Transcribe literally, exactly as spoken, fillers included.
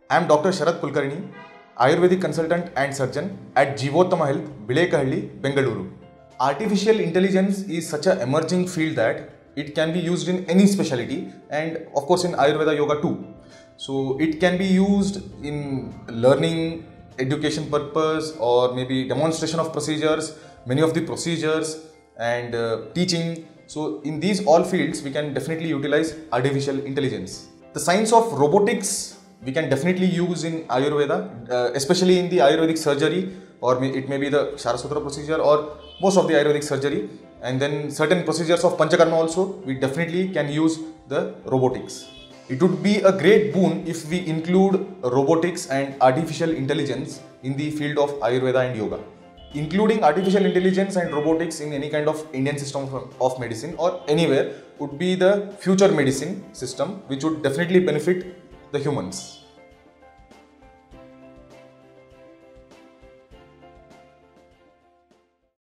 I am Doctor Sharad Kulkarni, Ayurvedic consultant and surgeon at Jeevottama Health, Bilekahalli, Bengaluru. Artificial intelligence is such an emerging field that it can be used in any specialty and of course in Ayurveda yoga too. So it can be used in learning, education purpose, or maybe demonstration of procedures, many of the procedures and uh, teaching. So in these all fields we can definitely utilize artificial intelligence. The science of robotics we can definitely use in Ayurveda, uh, especially in the Ayurvedic surgery, or may, it may be the Ksharasutra procedure or most of the Ayurvedic surgery, and then certain procedures of pancharkarma also we definitely can use the robotics. It would be a great boon if we include robotics and artificial intelligence in the field of Ayurveda and yoga. Including artificial intelligence and robotics in any kind of Indian system of medicine or anywhere would be the future medicine system, which would definitely benefit the humans.